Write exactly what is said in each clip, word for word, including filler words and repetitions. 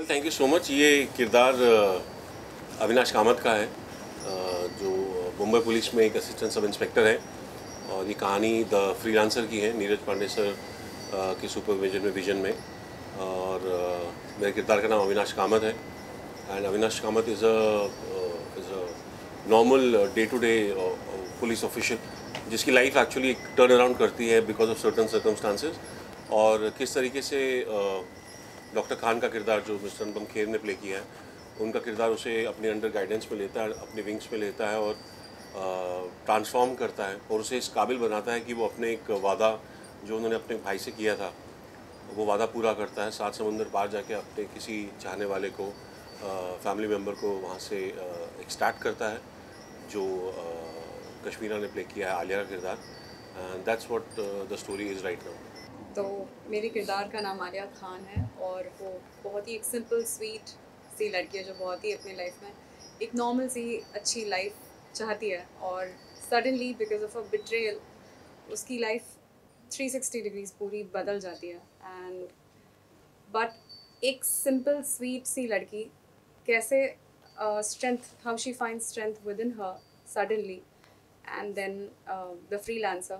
Thank you so much. ये किरदार अविनाश कामत का है, जो मुंबई पुलिस में एक असिस्टेंट सब इंस्पेक्टर है, और ये कहानी द फ्रीलांसर की है, नीरज पांडे सर की सुपरविजन में विजन में। और मेरे किरदार का नाम अविनाश कामत है। And Avinash Kamath is a is a normal day to day police official, जिसकी लाइफ एक्चुअली टर्न अराउंड करती है बिकॉज ऑफ सर्टन सर्कमस्टांसेस। और किस तरीके से डॉक्टर खान का किरदार जो मिस्टर अनुपम खेर ने प्ले किया है, उनका किरदार उसे अपने अंडर गाइडेंस में लेता है, अपने विंग्स में लेता है और ट्रांसफॉर्म करता है और उसे इस काबिल बनाता है कि वो अपने एक वादा जो उन्होंने अपने भाई से किया था, वो वादा पूरा करता है। सात समुंदर पार जाके अपने किसी चाहने वाले को, फैमिली मेम्बर को वहाँ से एक्सट्रैक्ट करता है, जो कश्मीरा ने प्ले किया है, आलिया का किरदार। That's what the story is right now. तो मेरे किरदार का नाम आलिया खान है और वो बहुत ही एक सिंपल स्वीट सी लड़की है जो बहुत ही अपनी लाइफ में एक नॉर्मल सी अच्छी लाइफ चाहती है, और suddenly because of a betrayal उसकी लाइफ थ्री सिक्सटी डिग्रीज पूरी बदल जाती है। एंड बट एक सिंपल स्वीट सी लड़की कैसे strength, how she find strength within her suddenly, and then the freelancer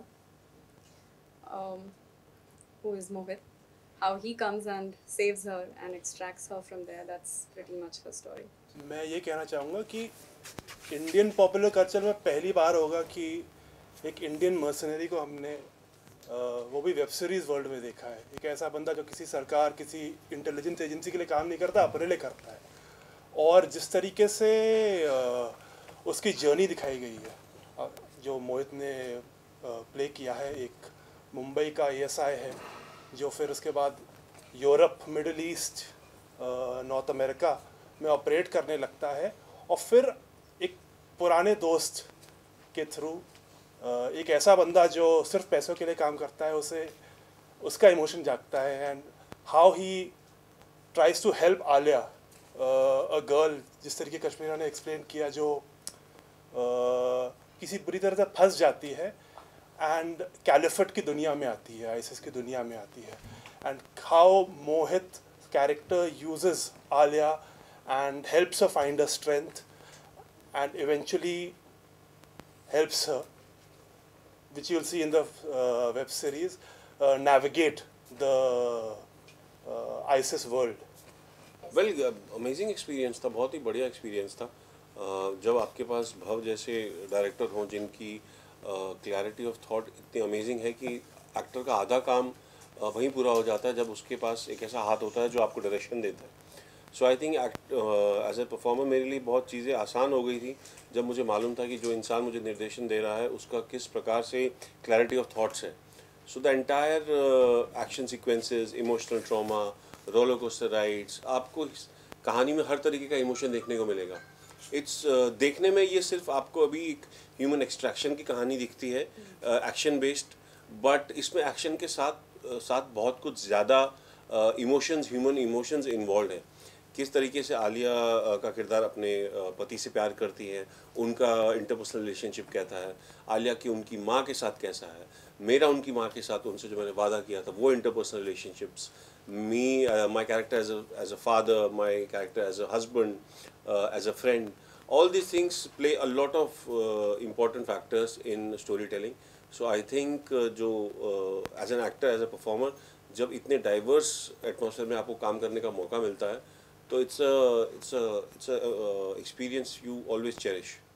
who is Mohit, how he comes and saves her and extracts her from there. That's pretty much her story. मैं ये कहना चाहूँगा कि Indian popular culture में पहली बार होगा कि एक इंडियन मर्सनरी को हमने वो भी वेब सीरीज़ वर्ल्ड में देखा है। एक ऐसा बंदा जो किसी सरकार, किसी इंटेलिजेंस एजेंसी के लिए काम नहीं करता, अपने लिए करता है। और जिस तरीके से उसकी जर्नी दिखाई गई है, जो मोहित ने प्ले किया है, एक मुंबई का ए एस आई है जो फिर उसके बाद Europe, middle east, north America में ऑपरेट करने लगता है, और फिर एक पुराने दोस्त के थ्रू एक ऐसा बंदा जो सिर्फ पैसों के लिए काम करता है, उसे उसका इमोशन जागता है। And how he tries to help Aliya, a girl, जिस तरीके कश्मीरा ने एक्सप्लेन किया, जो uh, किसी बुरी तरह से फंस जाती है एंड कैलिफट की दुनिया में आती है, आईसिस की दुनिया में आती है। And how Mohit character uses Aliya and helps her find her strength and eventually helps her, which you'll see in the uh, web series, uh, navigate the uh, ISIS world. Well amazing experience था, बहुत ही बढ़िया experience था। uh, जब आपके पास भव जैसे director हों जिनकी क्लैरिटी ऑफ थॉट इतनी अमेजिंग है कि एक्टर का आधा काम uh, वहीं पूरा हो जाता है जब उसके पास एक ऐसा हाथ होता है जो आपको डायरेक्शन देता है। So I think act as a performer मेरे लिए बहुत चीज़ें आसान हो गई थी जब मुझे मालूम था कि जो इंसान मुझे निर्देशन दे रहा है उसका किस प्रकार से क्लैरिटी ऑफ थॉट्स है। So the entire action sequences, emotional trauma, roller coaster rides, आपको इस कहानी में हर तरीके का इमोशन देखने को मिलेगा। इट्स uh, देखने में ये सिर्फ आपको अभी एक ह्यूमन एक्सट्रैक्शन की कहानी दिखती है, एक्शन बेस्ड, बट इसमें एक्शन के साथ uh, साथ बहुत कुछ ज़्यादा इमोशंस, ह्यूमन इमोशंस इन्वॉल्व है। किस तरीके से आलिया uh, का किरदार अपने uh, पति से प्यार करती है, उनका इंटरपर्सनल रिलेशनशिप कैसा है, आलिया की उनकी माँ के साथ कैसा है, मेरा उनकी माँ के साथ उनसे जो मैंने वादा किया था वो interpersonal relationships, me, uh, my character as a as a father, my character as a husband, uh, as a friend, all these things play a lot of uh, important factors in storytelling. So I think uh, जो uh, as an actor, as a performer, जब इतने diverse atmosphere में आपको काम करने का मौका मिलता है, तो it's a it's a it's a uh, experience you always cherish.